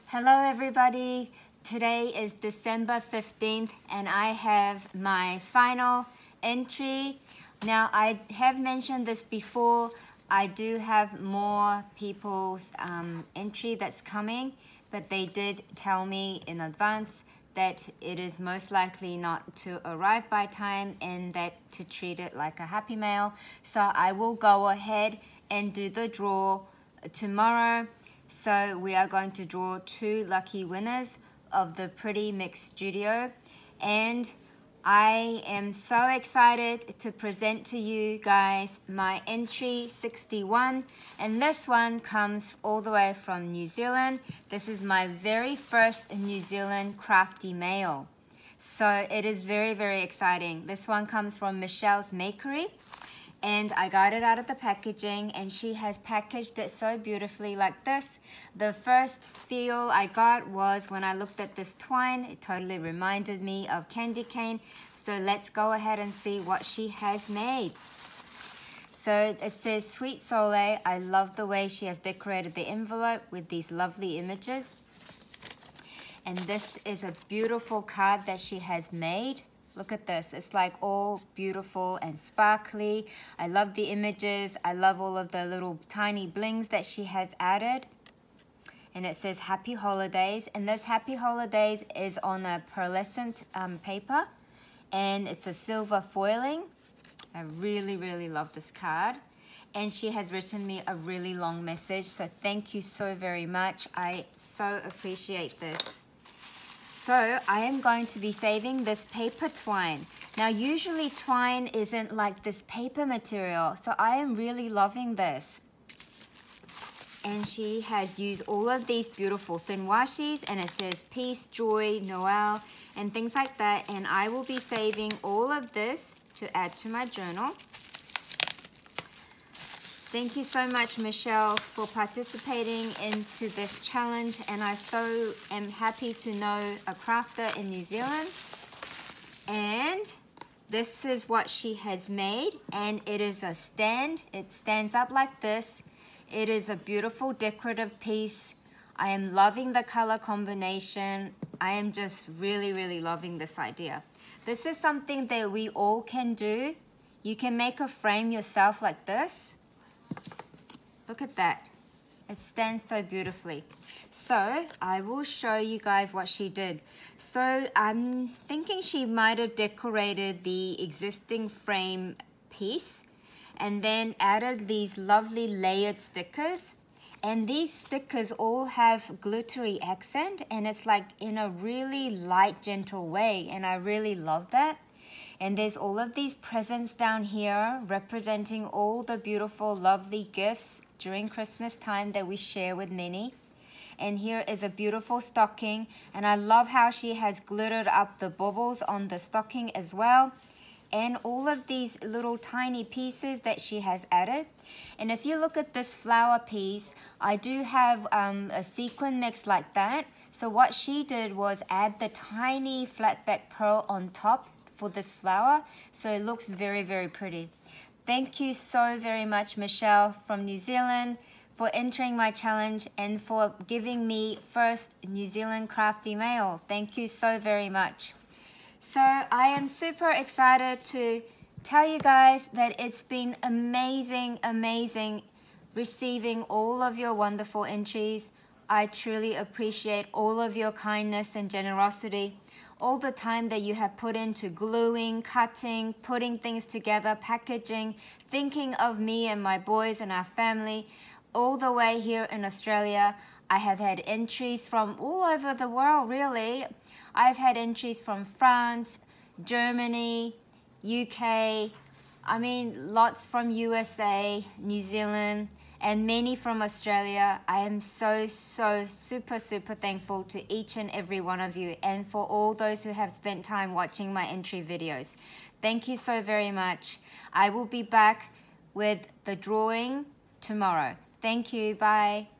Hello everybody, today is December 15th and I have my final entry. Now I have mentioned this before, I do have more people's entry that's coming, but they did tell me in advance that it is most likely not to arrive by time and that to treat it like a happy mail. So I will go ahead and do the draw tomorrow. So we are going to draw 2 lucky winners of the Pretty Mix Studio, and I am so excited to present to you guys my entry 61, and this one comes all the way from New Zealand. This is my very first New Zealand crafty mail, so it is very, very exciting. This one comes from Michelle's Makery. And I got it out of the packaging and she has packaged it so beautifully like this. The first feel I got was when I looked at this twine. It totally reminded me of candy cane. So let's go ahead and see what she has made. So it says Sweet Soleil. I love the way she has decorated the envelope with these lovely images. And this is a beautiful card that she has made. Look at this, it's like all beautiful and sparkly. I love the images. I love all of the little tiny blings that she has added. And it says Happy Holidays. And this Happy Holidays is on a pearlescent paper. And it's a silver foiling. I really, really love this card. And she has written me a really long message. So thank you so very much. I so appreciate this. So I am going to be saving this paper twine. Now usually twine isn't like this paper material, so I am really loving this. And she has used all of these beautiful thin washes, and it says peace, joy, Noel, and things like that. And I will be saving all of this to add to my journal. Thank you so much, Michelle, for participating into this challenge, and I so am happy to know a crafter in New Zealand. And this is what she has made, and it is a stand. It stands up like this. It is a beautiful decorative piece. I am loving the color combination. I am just really, really loving this idea. This is something that we all can do. You can make a frame yourself like this. Look at that. It stands so beautifully. So I will show you guys what she did. So I'm thinking she might have decorated the existing frame piece and then added these lovely layered stickers. And these stickers all have glittery accent, and it's like in a really light, gentle way, and I really love that. And there's all of these presents down here representing all the beautiful, lovely gifts during Christmas time that we share with many. And here is a beautiful stocking, and I love how she has glittered up the bubbles on the stocking as well. And all of these little tiny pieces that she has added. And if you look at this flower piece, I do have a sequin mix like that. So what she did was add the tiny flat back pearl on top for this flower. So it looks very, very pretty. Thank you so very much, Michelle from New Zealand, for entering my challenge and for giving me first New Zealand crafty mail. Thank you so very much. So I am super excited to tell you guys that it's been amazing, amazing receiving all of your wonderful entries. I truly appreciate all of your kindness and generosity. All the time that you have put into gluing, cutting, putting things together, packaging, thinking of me and my boys and our family, all the way here in Australia. I have had entries from all over the world, really. I've had entries from France, Germany, UK, I mean, lots from USA, New Zealand, and many from Australia. I am so super thankful to each and every one of you, and for all those who have spent time watching my entry videos. Thank you so very much. I will be back with the drawing tomorrow. Thank you. Bye.